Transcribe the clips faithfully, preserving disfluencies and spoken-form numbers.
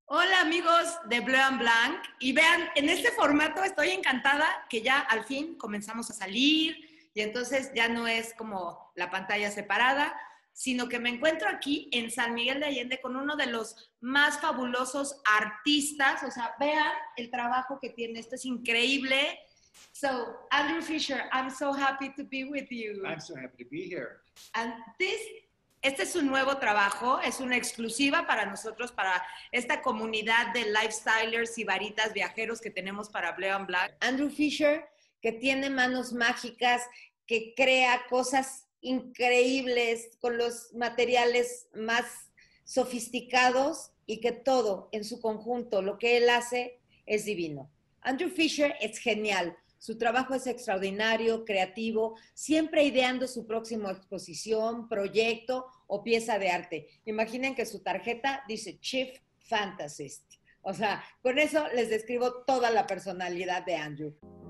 Hola amigos de Bleu and Blanc, y vean, en este formato estoy encantada que ya al fin comenzamos a salir y entonces ya no es como la pantalla separada, sino que me encuentro aquí en San Miguel de Allende con uno de los más fabulosos artistas. O sea, vean el trabajo que tiene, esto es increíble. So, Andrew Fisher, I'm so happy to be with you. I'm so happy to be here. And this Este es un nuevo trabajo, es una exclusiva para nosotros, para esta comunidad de lifestylers y varitas viajeros que tenemos para Bleu and Blanc. Andrew Fisher, que tiene manos mágicas, que crea cosas increíbles con los materiales más sofisticados y que todo en su conjunto, lo que él hace, es divino. Andrew Fisher es genial. Su trabajo es extraordinario, creativo, siempre ideando su próxima exposición, proyecto o pieza de arte. Imaginen que su tarjeta dice Chief Fantasist. O sea, con eso les describo toda la personalidad de Andrew.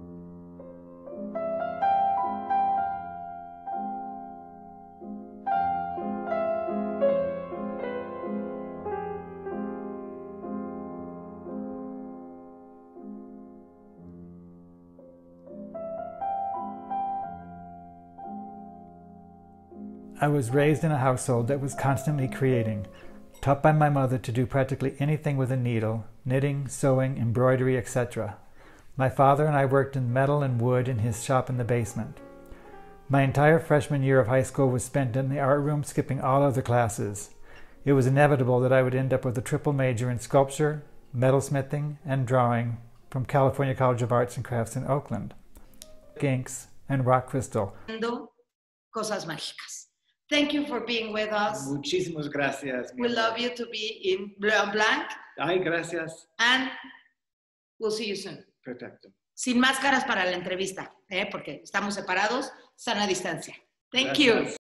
I was raised in a household that was constantly creating, taught by my mother to do practically anything with a needle, knitting, sewing, embroidery, et cetera. My father and I worked in metal and wood in his shop in the basement. My entire freshman year of high school was spent in the art room, skipping all other classes. It was inevitable that I would end up with a triple major in sculpture, metalsmithing, and drawing from California College of Arts and Crafts in Oakland, inks, and rock crystal. Cosas mágicas. Thank you for being with us. Muchísimas gracias. We love you to be in Bleu and Blanc. Ay, gracias. And we'll see you soon. Perfecto. Sin máscaras para la entrevista, ¿eh? Porque estamos separados, sana distancia. Thank Gracias. you.